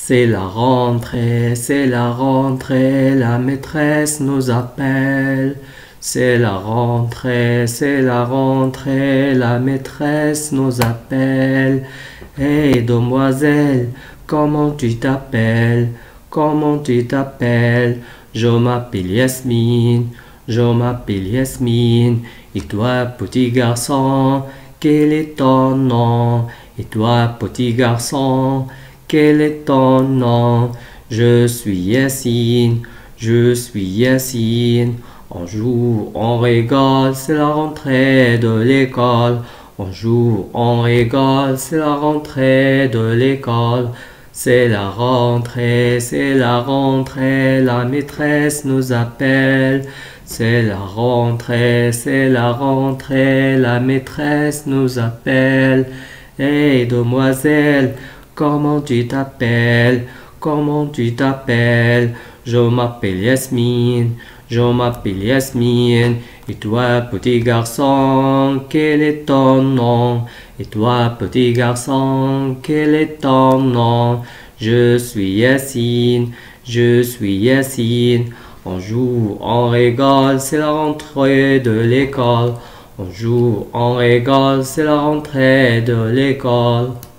c'est la rentrée, la maîtresse nous appelle. C'est la rentrée, la maîtresse nous appelle. Hé, demoiselle, comment tu t'appelles? Comment tu t'appelles? Je m'appelle Yasmine, je m'appelle Yasmine. Et toi, petit garçon, quel est ton nom? Et toi, petit garçon, quel est ton nom? Je suis Yassine, je suis Yassine. On joue, on rigole, c'est la rentrée de l'école. On joue, on rigole, c'est la rentrée de l'école. C'est la rentrée, la maîtresse nous appelle. C'est la rentrée, la maîtresse nous appelle. Hé, demoiselle, comment tu t'appelles? Comment tu t'appelles? Je m'appelle Yasmine, je m'appelle Yasmine. Et toi, petit garçon, quel est ton nom? Et toi, petit garçon, quel est ton nom? Je suis Yassine, je suis Yassine. On joue, on rigole, c'est la rentrée de l'école. On joue, on rigole, c'est la rentrée de l'école.